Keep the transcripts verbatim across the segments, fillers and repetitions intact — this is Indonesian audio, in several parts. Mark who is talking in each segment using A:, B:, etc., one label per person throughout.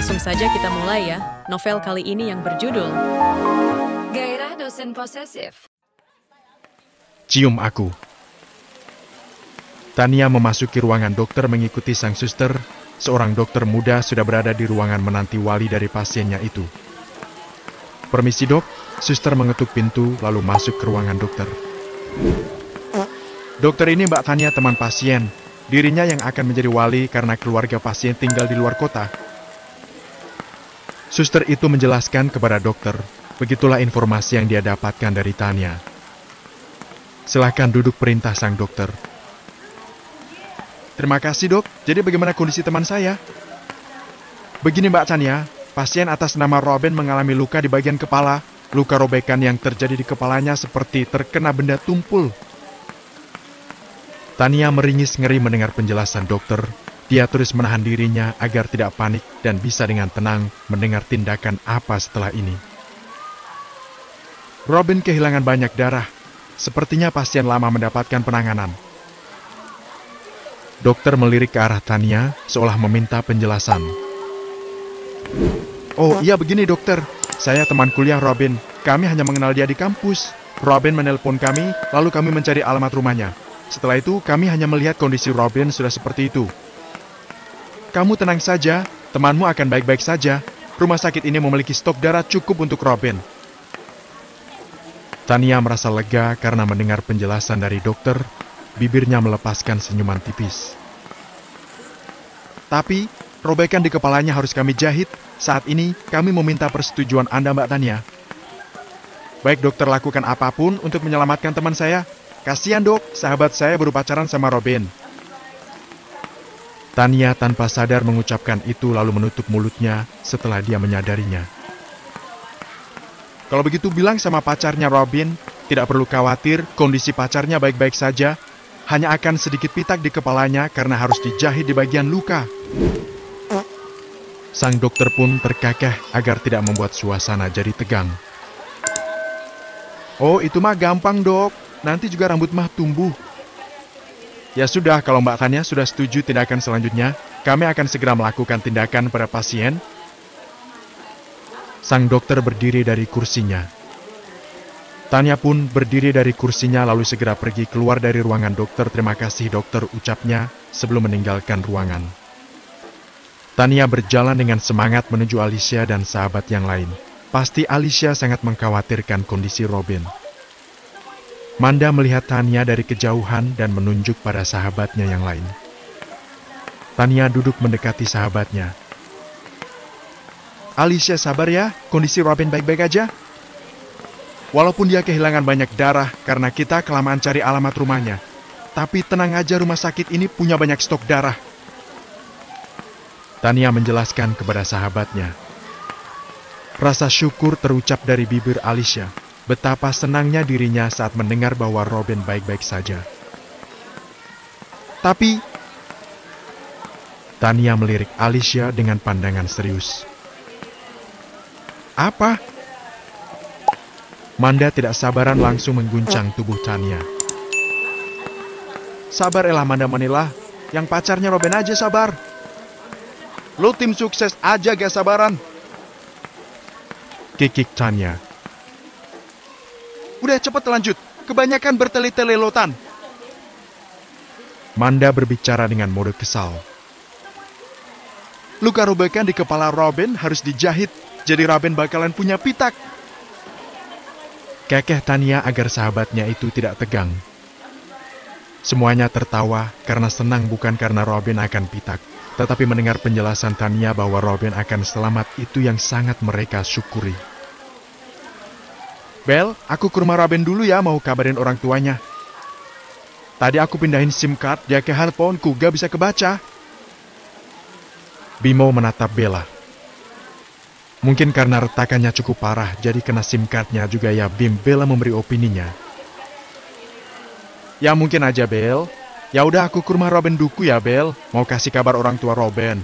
A: Langsung saja kita mulai ya, novel kali ini yang berjudul
B: Gairah Dosen Posesif.
C: Cium aku. Tania memasuki ruangan dokter mengikuti sang suster. Seorang dokter muda sudah berada di ruangan menanti wali dari pasiennya itu. Permisi dok, suster mengetuk pintu lalu masuk ke ruangan dokter. Dokter ini Mbak Tania teman pasien. Dirinya yang akan menjadi wali karena keluarga pasien tinggal di luar kota. Suster itu menjelaskan kepada dokter. Begitulah informasi yang dia dapatkan dari Tania. Silahkan duduk, perintah sang dokter. Terima kasih dok, jadi bagaimana kondisi teman saya? Begini Mbak Tania, pasien atas nama Robin mengalami luka di bagian kepala. Luka robekan yang terjadi di kepalanya seperti terkena benda tumpul. Tania meringis ngeri mendengar penjelasan dokter. Dia terus menahan dirinya agar tidak panik dan bisa dengan tenang mendengar tindakan apa setelah ini. Robin kehilangan banyak darah. Sepertinya pasien lama mendapatkan penanganan. Dokter melirik ke arah Tania seolah meminta penjelasan. Oh iya begini dokter, saya teman kuliah Robin. Kami hanya mengenal dia di kampus. Robin menelpon kami, lalu kami mencari alamat rumahnya. Setelah itu, kami hanya melihat kondisi Robin sudah seperti itu. Kamu tenang saja, temanmu akan baik-baik saja. Rumah sakit ini memiliki stok darah cukup untuk Robin. Tania merasa lega karena mendengar penjelasan dari dokter. Bibirnya melepaskan senyuman tipis. Tapi, robekan di kepalanya harus kami jahit. Saat ini, kami meminta persetujuan Anda, Mbak Tania. Baik dokter, lakukan apapun untuk menyelamatkan teman saya. Kasihan dok, sahabat saya baru pacaran sama Robin. Tania tanpa sadar mengucapkan itu lalu menutup mulutnya setelah dia menyadarinya. Kalau begitu bilang sama pacarnya Robin, tidak perlu khawatir, kondisi pacarnya baik-baik saja. Hanya akan sedikit pitak di kepalanya karena harus dijahit di bagian luka. Sang dokter pun terkekeh agar tidak membuat suasana jadi tegang. Oh, itu mah gampang dok. Nanti juga rambut mah tumbuh. Ya sudah, kalau Mbak Tania sudah setuju tindakan selanjutnya, kami akan segera melakukan tindakan pada pasien. Sang dokter berdiri dari kursinya. Tania pun berdiri dari kursinya lalu segera pergi keluar dari ruangan dokter. Terima kasih dokter, ucapnya sebelum meninggalkan ruangan. Tania berjalan dengan semangat menuju Alicia dan sahabat yang lain. Pasti Alicia sangat mengkhawatirkan kondisi Robin. Manda melihat Tania dari kejauhan dan menunjuk pada sahabatnya yang lain. Tania duduk mendekati sahabatnya. Alicia sabar ya, kondisi Robin baik-baik aja. Walaupun dia kehilangan banyak darah karena kita kelamaan cari alamat rumahnya. Tapi tenang aja, rumah sakit ini punya banyak stok darah. Tania menjelaskan kepada sahabatnya. Rasa syukur terucap dari bibir Alicia. Betapa senangnya dirinya saat mendengar bahwa Robin baik-baik saja. Tapi, Tania melirik Alicia dengan pandangan serius. Apa? Manda tidak sabaran langsung mengguncang tubuh Tania. Sabar elah Manda Manila, yang pacarnya Robin aja sabar. Lo tim sukses aja gak sabaran. Kikik Tania. Udah cepat lanjut, kebanyakan bertele-telelotan. Manda berbicara dengan mode kesal. Luka robekan di kepala Robin harus dijahit, jadi Robin bakalan punya pitak. Kekeh Tania agar sahabatnya itu tidak tegang. Semuanya tertawa karena senang bukan karena Robin akan pitak, tetapi mendengar penjelasan Tania bahwa Robin akan selamat itu yang sangat mereka syukuri. Bel, aku ke rumah Robin dulu ya, mau kabarin orang tuanya. Tadi aku pindahin SIM card, dia ke handphoneku, gak bisa kebaca. Bimo menatap Bella. Mungkin karena retakannya cukup parah, jadi kena SIM cardnya juga ya, Bim. Bella memberi opininya. Ya mungkin aja, Bel. Ya udah aku ke rumah Robin dulu ya, Bel. Mau kasih kabar orang tua Robin.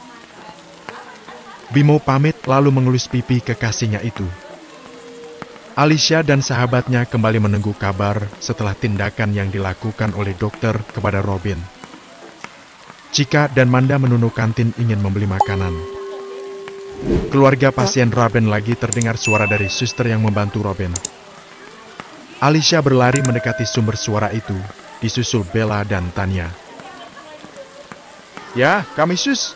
C: Bimo pamit lalu mengelus pipi kekasihnya itu. Alicia dan sahabatnya kembali menunggu kabar setelah tindakan yang dilakukan oleh dokter kepada Robin. Cika dan Manda menunuk kantin ingin membeli makanan. Keluarga pasien Robin lagi terdengar suara dari suster yang membantu Robin. Alicia berlari mendekati sumber suara itu, disusul Bella dan Tanya. Ya, kami sus.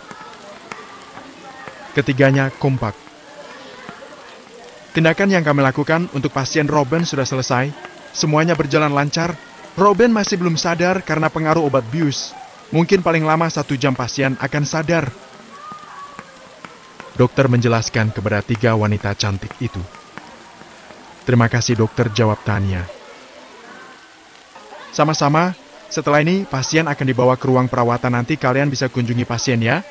C: Ketiganya kompak. Tindakan yang kami lakukan untuk pasien Robin sudah selesai. Semuanya berjalan lancar. Robin masih belum sadar karena pengaruh obat bius. Mungkin paling lama satu jam pasien akan sadar. Dokter menjelaskan kepada tiga wanita cantik itu. Terima kasih dokter, jawab Tanya. Sama-sama, setelah ini pasien akan dibawa ke ruang perawatan, nanti kalian bisa kunjungi pasien ya.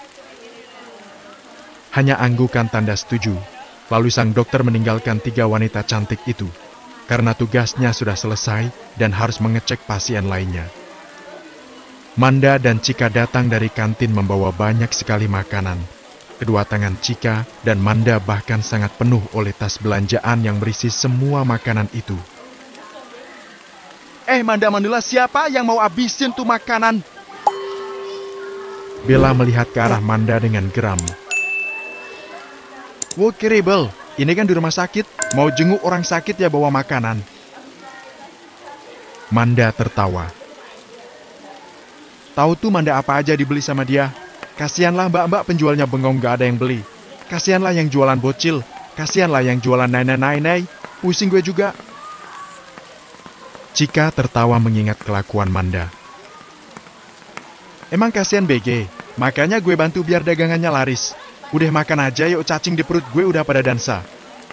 C: Hanya anggukan tanda setuju. Lalu sang dokter meninggalkan tiga wanita cantik itu, karena tugasnya sudah selesai dan harus mengecek pasien lainnya. Manda dan Chika datang dari kantin membawa banyak sekali makanan. Kedua tangan Chika dan Manda bahkan sangat penuh oleh tas belanjaan yang berisi semua makanan itu. Eh Manda Mandula, siapa yang mau habisin tuh makanan? Bella melihat ke arah Manda dengan geram. Wow, Kiribel, ini kan di rumah sakit, mau jenguk orang sakit ya bawa makanan. Manda tertawa. Tahu tuh Manda apa aja dibeli sama dia. Kasianlah mbak-mbak penjualnya bengong gak ada yang beli. Kasianlah yang jualan bocil. Kasianlah yang jualan nainai-nainai. Pusing gue juga. Chika tertawa mengingat kelakuan Manda. Emang kasihan B G, makanya gue bantu biar dagangannya laris. Udah makan aja yuk, cacing di perut gue udah pada dansa.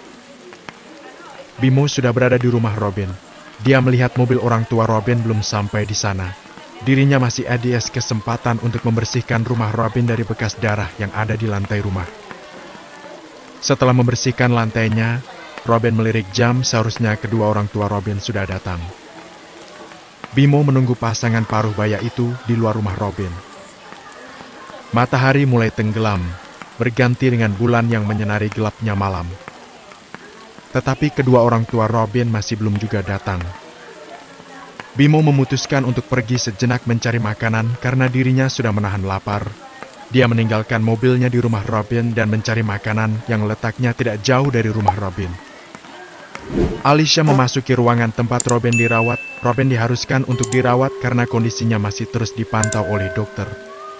C: Bimo sudah berada di rumah Robin. Dia melihat mobil orang tua Robin belum sampai di sana. Dirinya masih ada kesempatan untuk membersihkan rumah Robin dari bekas darah yang ada di lantai rumah. Setelah membersihkan lantainya, Robin melirik jam, seharusnya kedua orang tua Robin sudah datang. Bimo menunggu pasangan paruh baya itu di luar rumah Robin. Matahari mulai tenggelam, berganti dengan bulan yang menyenari gelapnya malam. Tetapi kedua orang tua Robin masih belum juga datang. Bimo memutuskan untuk pergi sejenak mencari makanan karena dirinya sudah menahan lapar. Dia meninggalkan mobilnya di rumah Robin dan mencari makanan yang letaknya tidak jauh dari rumah Robin. Alicia memasuki ruangan tempat Robin dirawat. Robin diharuskan untuk dirawat karena kondisinya masih terus dipantau oleh dokter.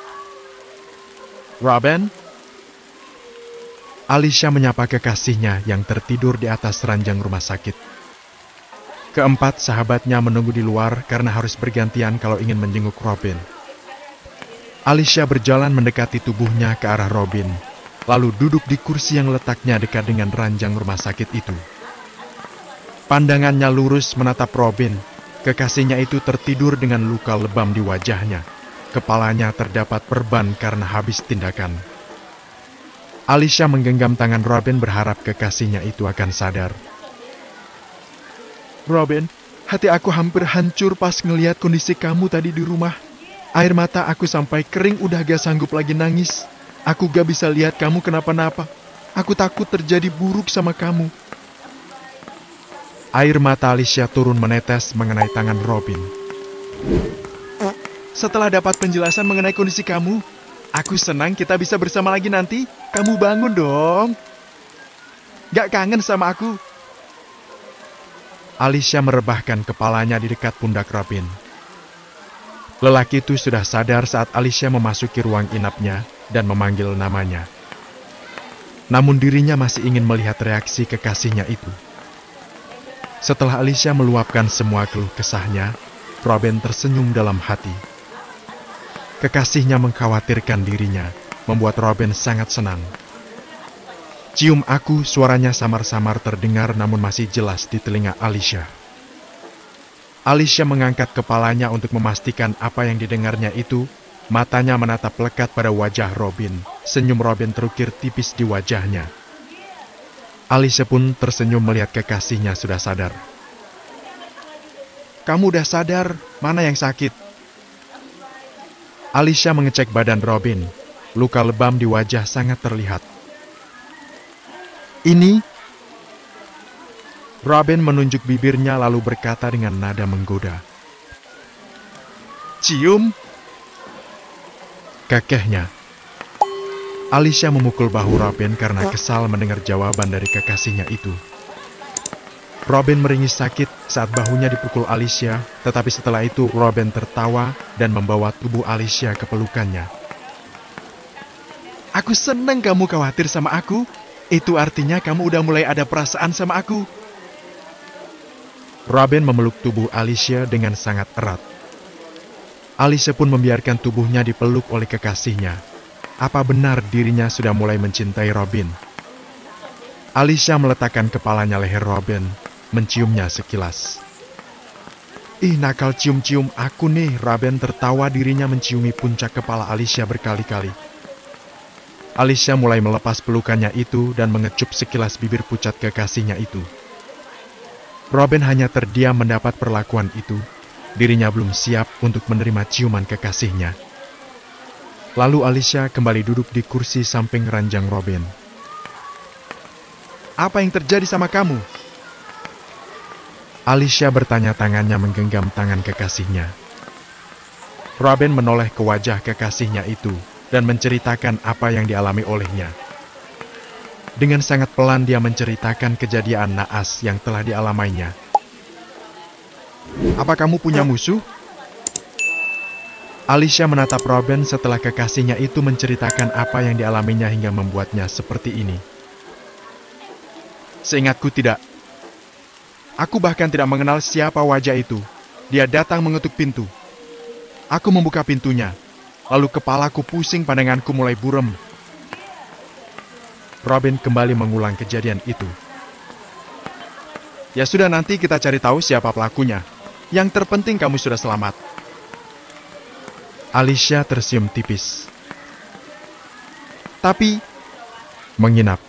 C: Robin? Alicia menyapa kekasihnya yang tertidur di atas ranjang rumah sakit. Keempat sahabatnya menunggu di luar karena harus bergantian kalau ingin menjenguk Robin. Alicia berjalan mendekati tubuhnya ke arah Robin, lalu duduk di kursi yang letaknya dekat dengan ranjang rumah sakit itu. Pandangannya lurus menatap Robin. Kekasihnya itu tertidur dengan luka lebam di wajahnya. Kepalanya terdapat perban karena habis tindakan. Alicia menggenggam tangan Robin berharap kekasihnya itu akan sadar. Robin, hati aku hampir hancur pas ngelihat kondisi kamu tadi di rumah. Air mata aku sampai kering udah gak sanggup lagi nangis. Aku gak bisa lihat kamu kenapa-napa. Aku takut terjadi buruk sama kamu. Air mata Alicia turun menetes mengenai tangan Robin. Setelah dapat penjelasan mengenai kondisi kamu, aku senang kita bisa bersama lagi nanti. Kamu bangun dong. Gak kangen sama aku? Alicia merebahkan kepalanya di dekat pundak Robin. Lelaki itu sudah sadar saat Alicia memasuki ruang inapnya dan memanggil namanya. Namun dirinya masih ingin melihat reaksi kekasihnya itu. Setelah Alicia meluapkan semua keluh kesahnya, Robin tersenyum dalam hati. Kekasihnya mengkhawatirkan dirinya, membuat Robin sangat senang. Cium aku, suaranya samar-samar terdengar namun masih jelas di telinga Alicia. Alicia mengangkat kepalanya untuk memastikan apa yang didengarnya itu. Matanya menatap lekat pada wajah Robin. Senyum Robin terukir tipis di wajahnya. Alicia pun tersenyum melihat kekasihnya sudah sadar. Kamu udah sadar, mana yang sakit? Alicia mengecek badan Robin. Luka lebam di wajah sangat terlihat. Ini? Robin menunjuk bibirnya lalu berkata dengan nada menggoda. Cium? Kekehnya. Alicia memukul bahu Robin karena kesal mendengar jawaban dari kekasihnya itu. Robin meringis sakit saat bahunya dipukul Alicia, tetapi setelah itu Robin tertawa dan membawa tubuh Alicia ke pelukannya. Aku senang kamu khawatir sama aku. Itu artinya kamu udah mulai ada perasaan sama aku. Robin memeluk tubuh Alicia dengan sangat erat. Alicia pun membiarkan tubuhnya dipeluk oleh kekasihnya. Apa benar dirinya sudah mulai mencintai Robin? Alicia meletakkan kepalanya leher Robin, menciumnya sekilas. Ih, nakal cium-cium aku nih. Robin tertawa dirinya menciumi puncak kepala Alicia berkali-kali. Alicia mulai melepas pelukannya itu dan mengecup sekilas bibir pucat kekasihnya itu. Robin hanya terdiam mendapat perlakuan itu. Dirinya belum siap untuk menerima ciuman kekasihnya. Lalu Alicia kembali duduk di kursi samping ranjang Robin. Apa yang terjadi sama kamu? Alicia bertanya, tangannya menggenggam tangan kekasihnya. Robin menoleh ke wajah kekasihnya itu dan menceritakan apa yang dialami olehnya. Dengan sangat pelan dia menceritakan kejadian naas yang telah dialaminya. Apa kamu punya musuh? Alicia menatap Robin setelah kekasihnya itu menceritakan apa yang dialaminya hingga membuatnya seperti ini. Seingatku tidak. Aku bahkan tidak mengenal siapa wajah itu. Dia datang mengetuk pintu. Aku membuka pintunya. Lalu kepalaku pusing, pandanganku mulai buram. Robin kembali mengulang kejadian itu. Ya sudah, nanti kita cari tahu siapa pelakunya. Yang terpenting kamu sudah selamat. Alicia tersenyum tipis. Tapi, menginap.